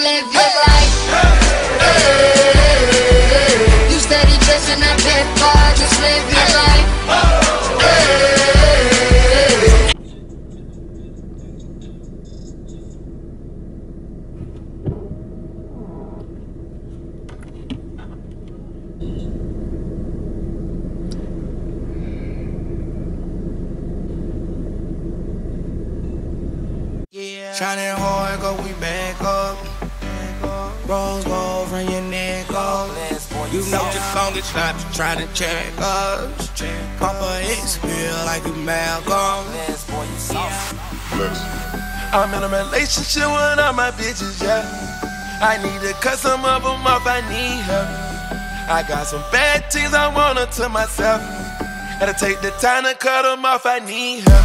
live your life. You steady chasing that big car, just live your life. Shining hard, go we back up. Rose gold from your neck up. You know the longest shot to try to check us. Papa X feel like you Malcolm. I'm in a relationship with all my bitches, yeah. I need to cut some of them off, I need help. I got some bad things I want to myself. Gotta take the time to cut them off, I need help.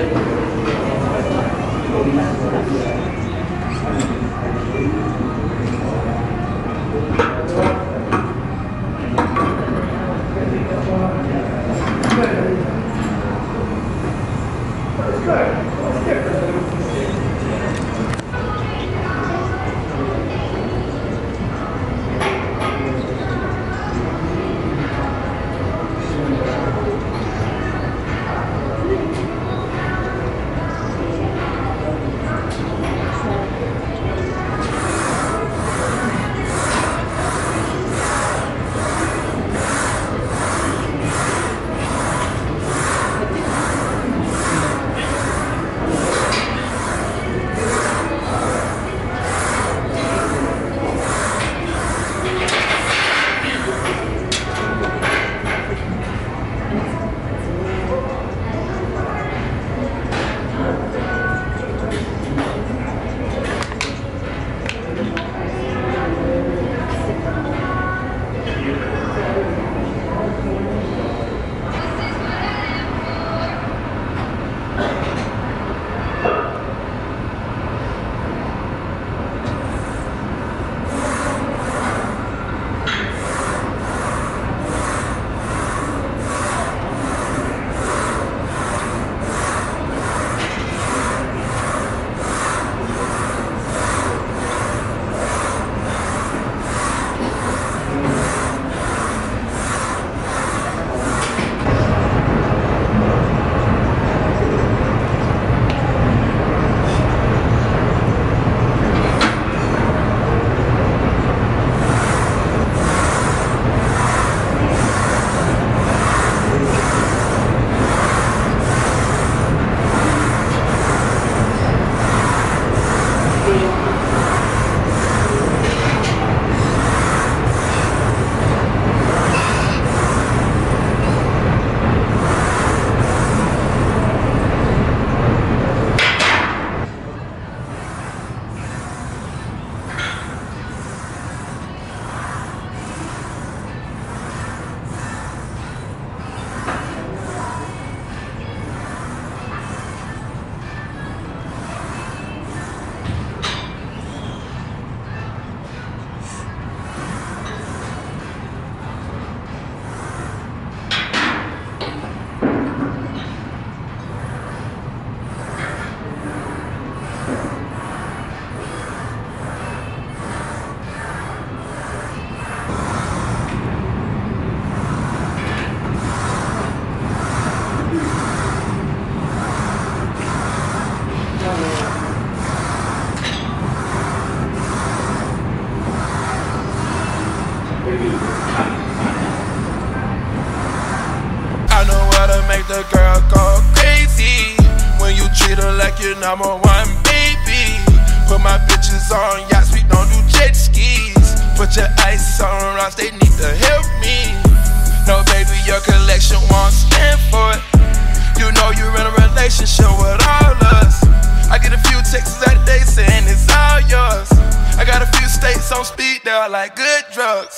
The girl go crazy when you treat her like your number one baby. Put my bitches on yachts, we don't do jet skis. Put your ice on rocks, they need to help me. No baby, your collection won't stand for it. You know you're in a relationship with all us. I get a few texts out of day saying it's all yours. I got a few states on speed, they're like good drugs.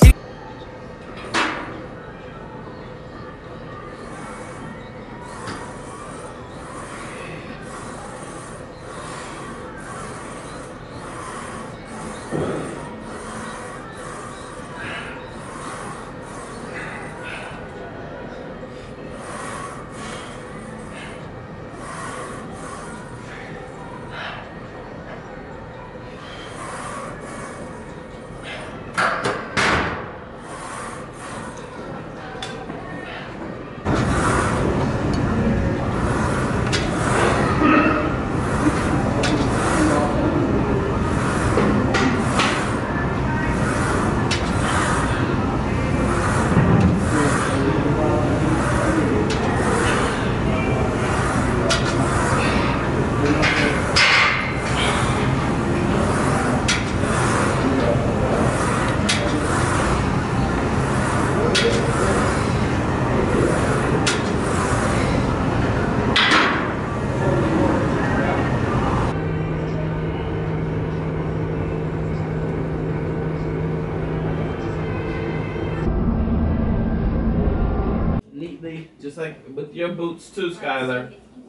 carefully, just like with your boots too, Skylar.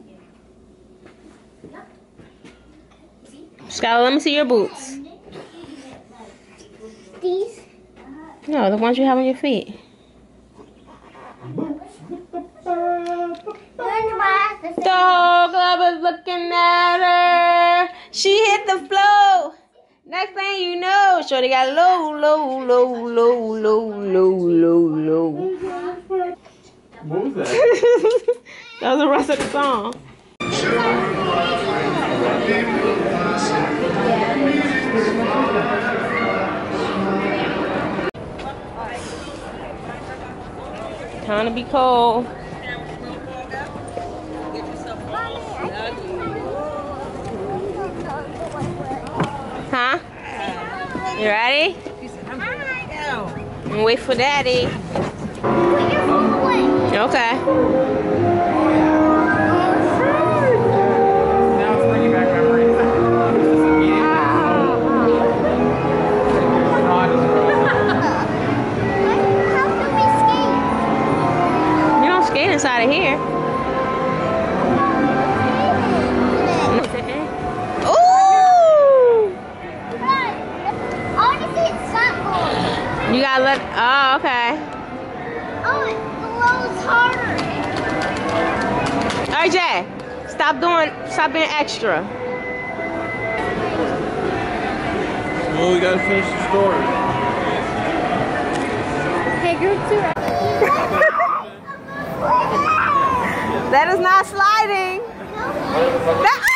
Skylar, let me see your boots. These? No, the ones you have on your feet. Dog lover's looking at her. She hit the floor. Next thing you know, shorty got low. What was that? That was the rest of the song. Time to be cold. Huh? You ready? And wait for daddy. Okay. Now it's bringing back memories. You don't skate inside of here. You gotta let. Oh, okay. Oh, it blows harder. RJ, stop being extra. Well, we gotta finish the story. Hey, group 2. That is not sliding. That